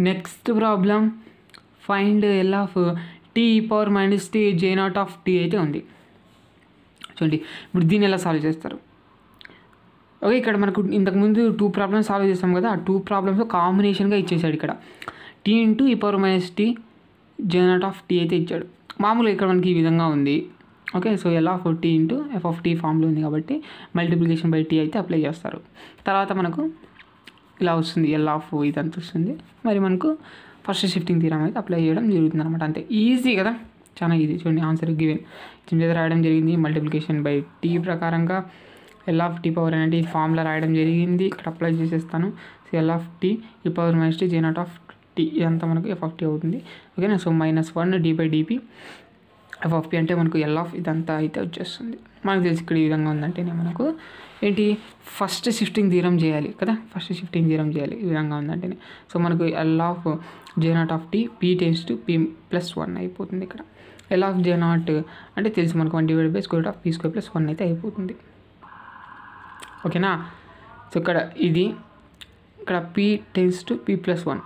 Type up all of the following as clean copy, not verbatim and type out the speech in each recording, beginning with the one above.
Next problem find L of T power minus T J0 of T అయితే ఉంది. చూడండి ఇప్పుడు దీన్ని ఎలా సాల్వ్ చేస్తారు. ఓకే, ఇక్కడ మనకు ఇంతకుముందు 2 ప్రాబ్లమ్స్ సాల్వ్ చేస్తాం కదా, ఆ 2 ప్రాబ్లమ్స్ కాంబినేషన్గా ఇచ్చేసాడు. ఇక్కడ T into E power minus T J0 of T అయితే ఇచ్చాడు. మామూలుగా ఇక్కడ మనకి ఈ విధంగా ఉంది. Okay, so L of T into F of T ఫామ్లో ఉంది కాబట్టి మల్టిప్లికేషన్ బై టీ అయితే అప్లై చేస్తారు. తర్వాత మనకు ఇలా వస్తుంది, ఎల్ ఆఫ్ ఇదంతా వస్తుంది. మరి మనకు ఫస్ట్ షిఫ్టింగ్ థీరం అయితే అప్లై చేయడం జరుగుతుంది అనమాట. అంతే, ఈజీ కదా, చాలా ఈజీ. చూడండి ఆన్సర్ గివెన్ చిన్న రాయడం జరిగింది. మల్టిప్లికేషన్ బై టీ ప్రకారంగా ఎల్ ఆఫ్ టీ పవర్ అనేది ఫార్ములా రాయడం జరిగింది. ఇక్కడ అప్లై చేసేస్తాను. So L of T E power minus T J0 of T ఇదంతా మనకు ఎఫ్ ఆఫ్ టీ అవుతుంది. ఓకేనా, so -1 D by DP F of P అంటే మనకు ఎల్ ఆఫ్ ఇదంతా అయితే వచ్చేస్తుంది. మనకు తెలిసి ఇక్కడ ఈ విధంగా ఉందంటేనే మనకు ఏంటి ఫస్ట్ షిఫ్టింగ్ థీరం చేయాలి కదా, ఫస్ట్ షిఫ్టింగ్ థీరం చేయాలి ఈ విధంగా ఉందంటేనే. సో మనకు L of J0 of T P tends to P plus 1 అయిపోతుంది. ఇక్కడ ఎల్ ఆఫ్ J0 అంటే తెలుసు మనకు 1 divide by square root of P square plus 1 అయితే అయిపోతుంది. ఓకేనా, సో ఇక్కడ ఇది ఇక్కడ P tends to P plus 1,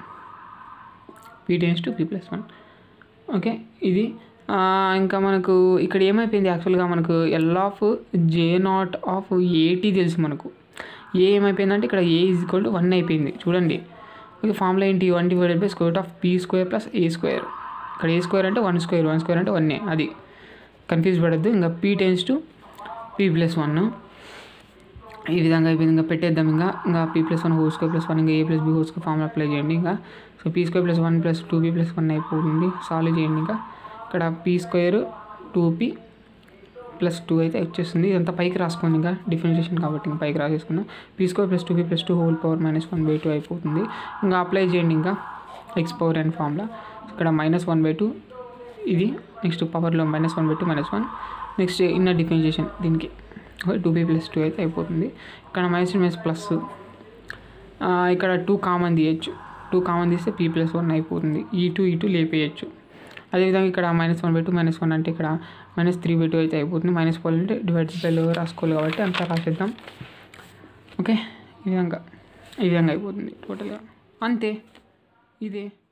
P tends to P plus 1. Okay, ఇది ఇంకా మనకు ఇక్కడ ఏమైపోయింది యాక్చువల్గా మనకు ఎల్ ఆఫ్ J0 ఆఫ్ ఏటీ తెలుసు మనకు. ఏమైపోయిందంటే ఇక్కడ ఏ ఈజ్ ఈక్వల్ టు 1 అయిపోయింది. చూడండి, ఓకే, ఫార్ములా ఏంటి 1 divided by square root of P square plus A square. ఇక్కడ ఏ స్క్వేర్ అంటే 1 స్క్వేర్, 1 స్క్వేర్ అంటే 1, అది కన్ఫ్యూజ్ పడద్దు. ఇంకా P tends to P plus 1 ఈ విధంగా అయిపోయింది. ఇంకా పెట్టేద్దాం. ఇంకా P plus 1 whole square plus 1 ఇంకా A plus B whole square formula apply చేయండి. ఇంకా so P square plus 1 plus 2పీ ప్లస్ 1 అయిపోతుంది. సాల్వ్ చేయండి. ఇంకా ఇక్కడ పీ స్క్వేర్ 2పీ ప్లస్ 2 అయితే వచ్చేస్తుంది. ఇదంతా పైకి రాసుకోండి, ఇంకా డిఫరెన్షియేషన్ కాబట్టి ఇంకా పైకి రాసేసుకుందాం. పీ స్క్వేర్ ప్లస్ 2పీ ప్లస్ 2 హోల్ పవర్ -1/2 అయిపోతుంది. ఇంకా అప్లై చేయండి. ఇంకా ఎక్స్ పవర్ n ఫార్ములా ఇక్కడ -1/2 ఇది, నెక్స్ట్ పవర్లో -1/2 -1, నెక్స్ట్ ఇన్నర్ డిఫరెన్షియేషన్ దీనికి 2b ప్లస్ 2 అయితే అయిపోతుంది. ఇక్కడ మైనస్ ప్లస్ ఇక్కడ 2 కామన్ తీయచ్చు. 2 కామన్ తీస్తే పీ ప్లస్ 1 అయిపోతుంది. ఈ 2 లేపేయచ్చు. అదేవిధంగా ఇక్కడ -1/2 -1 అంటే ఇక్కడ -3/2 అయితే అయిపోతుంది. -4 అంటే డివైడ్ బై లో రాసుకోవాలి కాబట్టి అంతా రాసేద్దాం. ఓకే, ఈ విధంగా అయిపోతుంది టోటల్గా. అంతే, ఇదే.